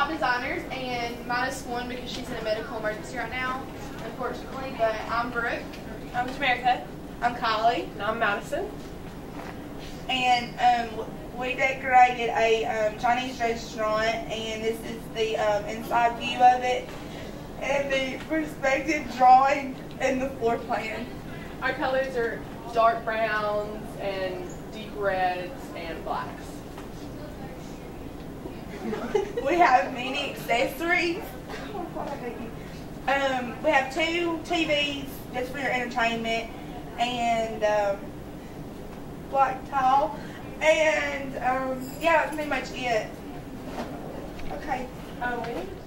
top designers, and minus one because she's in a medical emergency right now, unfortunately. But I'm Brooke. I'm Tamerica. I'm Kylie. And I'm Madison. And we decorated a Chinese restaurant, and this is the inside view of it, and the perspective drawing and the floor plan. Our colors are dark browns and deep reds and blacks. We have many accessories. We have 2 TVs just for your entertainment, and black tile, and yeah, that's pretty much it. Okay. We need